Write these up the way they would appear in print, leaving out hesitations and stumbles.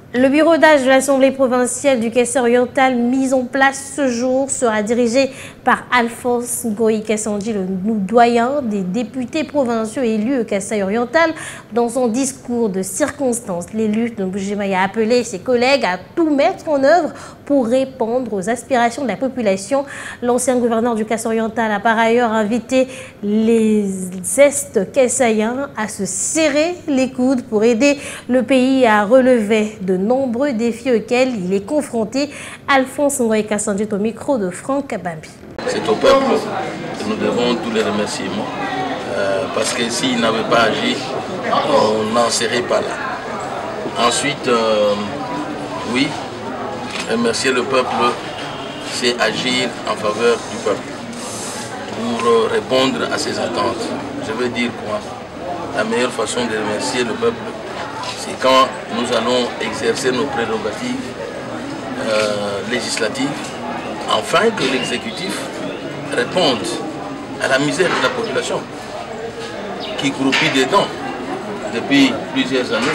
Le bureau d'âge de l'Assemblée provinciale du Kassai-Oriental, mis en place ce jour, sera dirigé par Alphonse Ngoï Kassanji, le doyen des députés provinciaux élus au Kassai-Oriental. Dans son discours de circonstance, l'élu de Mbujimai a appelé ses collègues à tout mettre en œuvre pour répondre aux aspirations de la population. L'ancien gouverneur du Kassai-Oriental a par ailleurs invité les Est Kassaïens à se serrer les coudes pour aider le pays à relever de nombreux défis auxquels il est confronté. Alphonse Ngoï Kassanji au micro de Franck Bambi. C'est au peuple que nous devons tous les remerciements parce que s'il n'avait pas agi, on n'en serait pas là. Ensuite, oui, remercier le peuple, c'est agir en faveur du peuple pour répondre à ses attentes. Je veux dire quoi? La meilleure façon de remercier le peuple, c'est quand nous allons exercer nos prérogatives législatives, afin que l'exécutif réponde à la misère de la population qui croupit dedans depuis plusieurs années.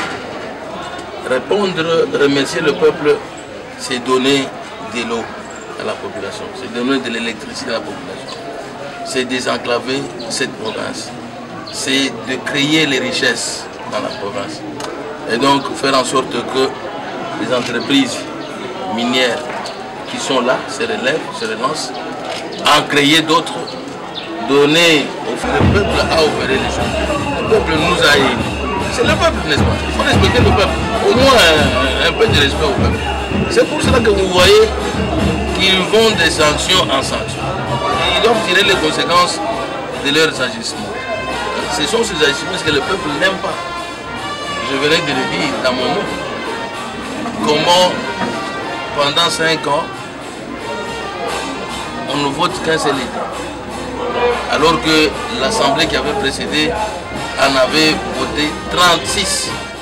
Répondre, remercier le peuple, c'est donner de l'eau à la population, c'est donner de l'électricité à la population, c'est désenclaver cette province, c'est de créer les richesses dans la province. Et donc faire en sorte que les entreprises minières qui sont là se relèvent, se relancent, en créer d'autres, donner au peuple à opérer les choses. Le peuple nous a aidés. C'est le peuple, n'est-ce pas? Il faut respecter le peuple. Au moins un peu de respect au peuple. C'est pour cela que vous voyez qu'ils vont des sanctions en sanctions. Ils doivent tirer les conséquences de leurs agissements. Ce sont ces agissements que le peuple n'aime pas. Je venais de le dire dans mon mot. Comment, pendant 5 ans, on ne vote qu'un seul État. Alors que l'Assemblée qui avait précédé en avait voté 36.